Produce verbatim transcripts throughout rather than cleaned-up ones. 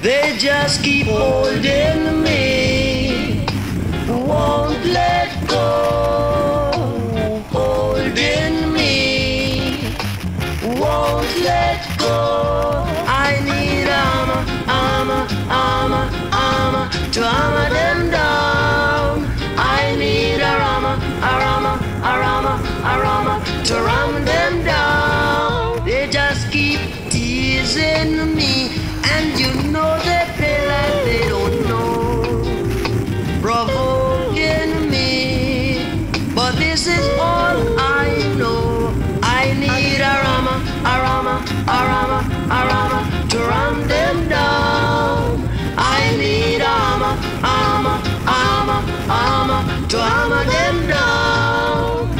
They just keep holding me, won't let go. Holding me, won't let go. I need armor, armor, armor, armor to armor them down. I need a armor, a armor, a armor, a armor to ram them down. They just keep teasing me, and you know they play like they don't know, provoking me. But this is all I know. I need a rama, a rama, a rama, a rama to ram them down. I need armor, armor, armor, armor to armor them down.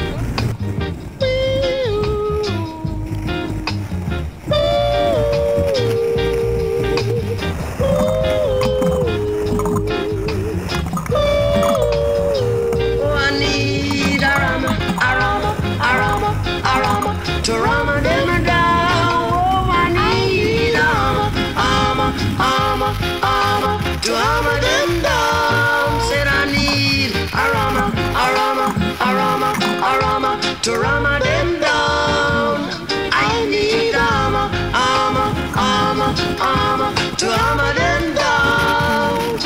To armor them down. Oh, I need armor, armor, armor, armor to armor them down. Said I need a armor, a armor, a armor, a armor to armor them down. I need armor, armor, armor, armor to armor them down.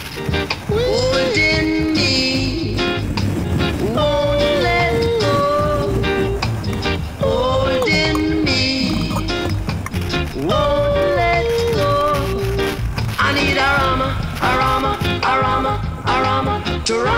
Holding me, won't let go. Holding me, won't let go. I need a armor, a armor, a armor, a armor to run.